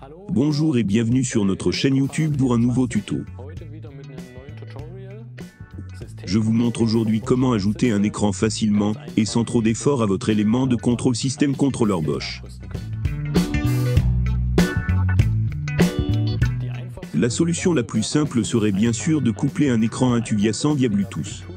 Bonjour et bienvenue sur notre chaîne YouTube pour un nouveau tuto. Je vous montre aujourd'hui comment ajouter un écran facilement et sans trop d'effort à votre élément de contrôle système contrôleur Bosch. La solution la plus simple serait bien sûr de coupler un écran à un tube via Bluetooth.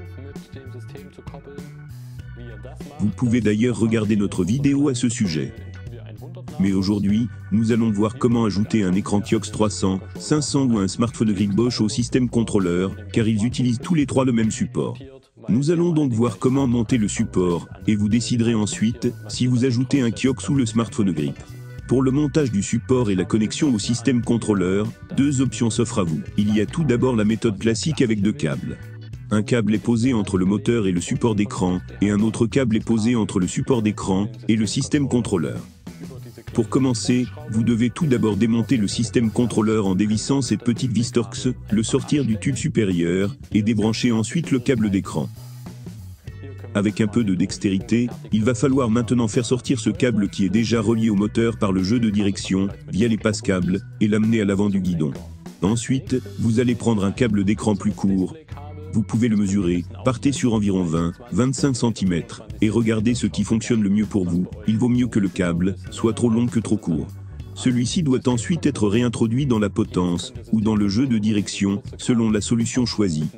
Vous pouvez d'ailleurs regarder notre vidéo à ce sujet. Mais aujourd'hui, nous allons voir comment ajouter un écran Kiox 300, 500 ou un smartphone grip Bosch au système contrôleur, car ils utilisent tous les trois le même support. Nous allons donc voir comment monter le support, et vous déciderez ensuite si vous ajoutez un Kiox ou le smartphone grip. Pour le montage du support et la connexion au système contrôleur, deux options s'offrent à vous. Il y a tout d'abord la méthode classique avec deux câbles. Un câble est posé entre le moteur et le support d'écran, et un autre câble est posé entre le support d'écran et le système contrôleur. Pour commencer, vous devez tout d'abord démonter le système contrôleur en dévissant cette petite vis Torx, le sortir du tube supérieur, et débrancher ensuite le câble d'écran. Avec un peu de dextérité, il va falloir maintenant faire sortir ce câble qui est déjà relié au moteur par le jeu de direction, via les passe-câbles, et l'amener à l'avant du guidon. Ensuite, vous allez prendre un câble d'écran plus court. Vous pouvez le mesurer, partez sur environ 20-25 cm, et regardez ce qui fonctionne le mieux pour vous. Il vaut mieux que le câble soit trop long que trop court. Celui-ci doit ensuite être réintroduit dans la potence, ou dans le jeu de direction, selon la solution choisie.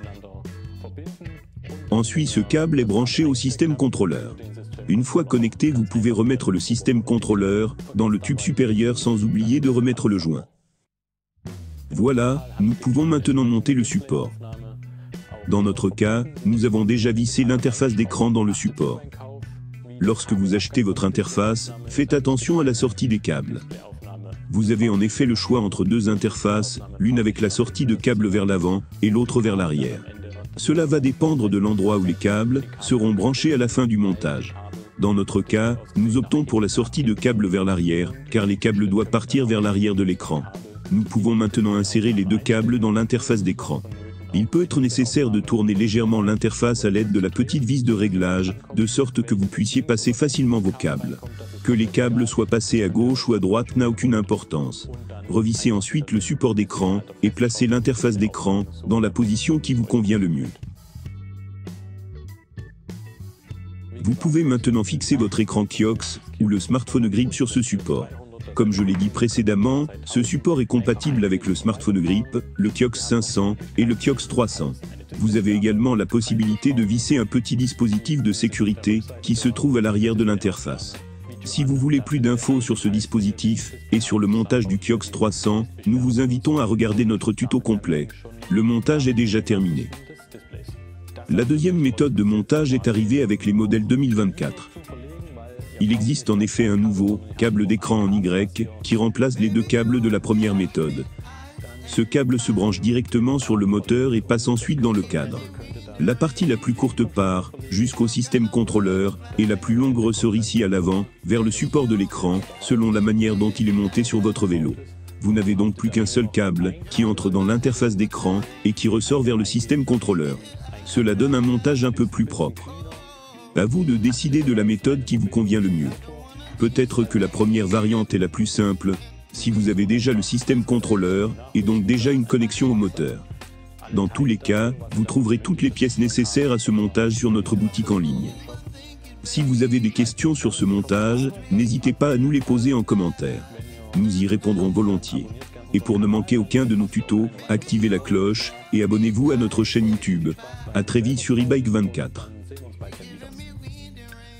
Ensuite, ce câble est branché au système contrôleur. Une fois connecté, vous pouvez remettre le système contrôleur dans le tube supérieur sans oublier de remettre le joint. Voilà, nous pouvons maintenant monter le support. Dans notre cas, nous avons déjà vissé l'interface d'écran dans le support. Lorsque vous achetez votre interface, faites attention à la sortie des câbles. Vous avez en effet le choix entre deux interfaces, l'une avec la sortie de câble vers l'avant et l'autre vers l'arrière. Cela va dépendre de l'endroit où les câbles seront branchés à la fin du montage. Dans notre cas, nous optons pour la sortie de câble vers l'arrière, car les câbles doivent partir vers l'arrière de l'écran. Nous pouvons maintenant insérer les deux câbles dans l'interface d'écran. Il peut être nécessaire de tourner légèrement l'interface à l'aide de la petite vis de réglage, de sorte que vous puissiez passer facilement vos câbles. Que les câbles soient passés à gauche ou à droite n'a aucune importance. Revissez ensuite le support d'écran, et placez l'interface d'écran dans la position qui vous convient le mieux. Vous pouvez maintenant fixer votre écran Kiox, ou le smartphone grip sur ce support. Comme je l'ai dit précédemment, ce support est compatible avec le smartphone grip, le Kiox 500 et le Kiox 300. Vous avez également la possibilité de visser un petit dispositif de sécurité qui se trouve à l'arrière de l'interface. Si vous voulez plus d'infos sur ce dispositif et sur le montage du Kiox 300, nous vous invitons à regarder notre tuto complet. Le montage est déjà terminé. La deuxième méthode de montage est arrivée avec les modèles 2024. Il existe en effet un nouveau câble d'écran en Y qui remplace les deux câbles de la première méthode. Ce câble se branche directement sur le moteur et passe ensuite dans le cadre. La partie la plus courte part jusqu'au système contrôleur et la plus longue ressort ici à l'avant, vers le support de l'écran, selon la manière dont il est monté sur votre vélo. Vous n'avez donc plus qu'un seul câble qui entre dans l'interface d'écran et qui ressort vers le système contrôleur. Cela donne un montage un peu plus propre. À vous de décider de la méthode qui vous convient le mieux. Peut-être que la première variante est la plus simple, si vous avez déjà le système contrôleur, et donc déjà une connexion au moteur. Dans tous les cas, vous trouverez toutes les pièces nécessaires à ce montage sur notre boutique en ligne. Si vous avez des questions sur ce montage, n'hésitez pas à nous les poser en commentaire. Nous y répondrons volontiers. Et pour ne manquer aucun de nos tutos, activez la cloche, et abonnez-vous à notre chaîne YouTube. À très vite sur e-bike24.